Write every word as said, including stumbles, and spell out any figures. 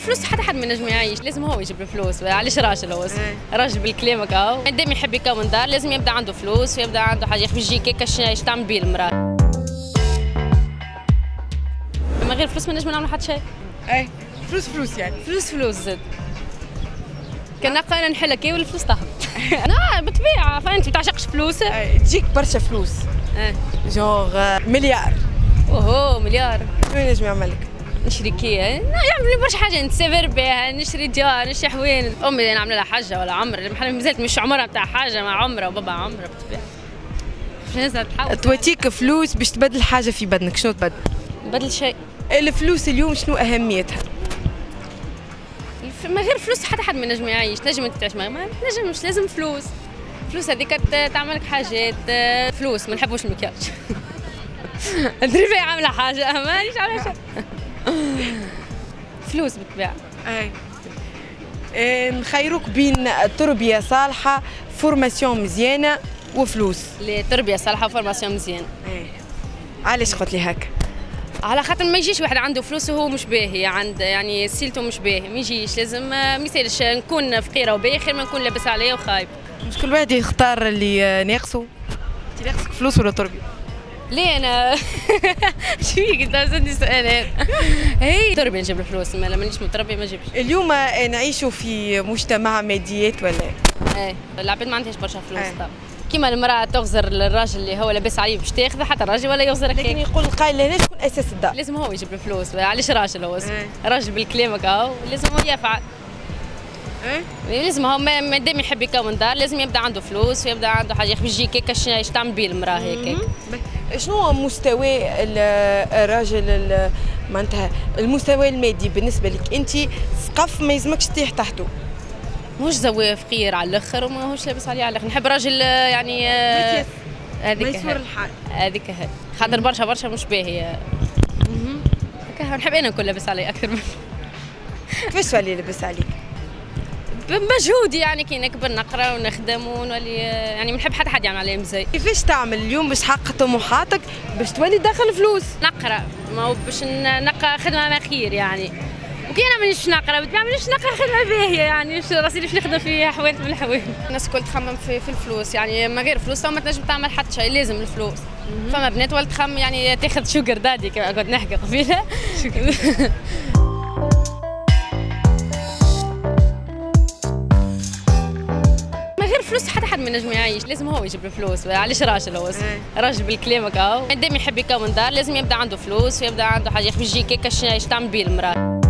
فلوس حتى حد ما ينجم يعيش، لازم هو يجيب الفلوس. علاش راجل هو راجل بالكلام هكا قدام يحب يكون دار لازم يبدا عنده فلوس ويبدا عنده حاجه يخرج يجي كيكه اش تعمل بيه المراه. من غير فلوس ما نجم نعملوا حتى شيء. اي فلوس فلوس يعني فلوس فلوس زاد. كان نقا نحل كي والفلوس تهبط. لا بالطبيعه فانت ما تعشقش فلوس. تجيك برشا فلوس. اه جونغ مليار. اوهو مليار. شنو ينجم يعمل لك؟ نشري كيا يعمل لي برشا حاجه نسافر بها نشري ديار نشري حوين امي نعمل لها حاجه ولا عمر مازالت مش عمرها نتاع حاجه مع عمرها وبابا عمرها بالطبيعه. لازم تحاول تواتيك فلوس باش تبدل حاجه في بدنك شنو تبدل؟ بدل شيء. الفلوس اليوم شنو اهميتها؟ من غير فلوس حتى حد ما ينجم يعيش، تنجم انت تعيش ما نجمش لازم فلوس. فلوس هذيك تعمل لك حاجات فلوس ما نحبوش المكياج. ادري فيها عامله حاجه مانيش عامله شيء. فلوس بالطبيعه. اي إيه نخيروك بين تربيه صالحه فورماسيون مزيانه وفلوس. اللي تربيه صالحه وفورماسيون مزيانه. اي علاش قلت لي هكا؟ على خاطر ما يجيش واحد عنده فلوس وهو مش باهي عند يعني سيلته مش باهي ما يجيش لازم ما يسالش نكون فقيره وباهي خير ما نكون لابس عليا وخايب. مش كل واحد يختار اللي ناقصه؟ انت ناقصك فلوس ولا تربيه؟ ليه انا شو فيك انت سالتني سؤال هذا؟ هي تربيه نجيب الفلوس ما مانيش متربيه ما نجيبش. اليوم نعيشوا في مجتمع ماديات ولا ايه العباد ما عندهاش برشا فلوس طبعا. كيما المراه تغزر للراجل اللي هو لاباس عليه باش تاخذه حتى الراجل ولا يغزرك. لكن يقول القائل هنا شكون اساس الدار؟ لازم هو يجيب الفلوس علاش راجل هو راجل بالكلام هكا لازم هو يفعل. ايه لازم هو مادام يحب يكون دار لازم يبدا عنده فلوس ويبدا عنده حاجه يخرج يجي كيكه اش تعمل بيه المراه هيك. شنو هو مستوى الراجل معناتها المستوى المادي بالنسبه لك انت سقف ما يلزمكش تطيح تحته؟ مش زوي فقير على الاخر وماهوش لابس عليه على الاخر نحب راجل يعني هذيك ميسور الحال هذيك هي خاطر برشا برشا مش باهي. هكا نحب انا نكون لابس عليه اكثر من كيفاش تولي لابس عليك؟ بمجهودي يعني كي نكبر نقرا ونخدم ونولي يعني ما نحب حتى حد يعمل عليا مزاي. كيفاش تعمل اليوم باش تحقق طموحاتك باش تولي داخل فلوس؟ نقرا ما هو باش نلقى خدمه ما خير يعني وكي انا مانيش نقرا بالطبيعه مانيش نلقى خدمه باهيه يعني راسي باش نخدم في حوانت من الحوانت. الناس الكل تخمم في, في الفلوس يعني من غير فلوس ما تنجم تعمل حتى شيء لازم الفلوس. فما بنات ولد تخمم يعني تاخذ شوجر دادي كما كنت نحكي قبيله. فلوس حتى حد ما ينجم يعيش لازم هو يجيب الفلوس. علاش راجل هو راجل بالكلام هكا قدام يحب يكون دار لازم يبدا عنده فلوس ويبدا عنده حاجه يخرج يجي كيكه اش تعمل بيه المراه.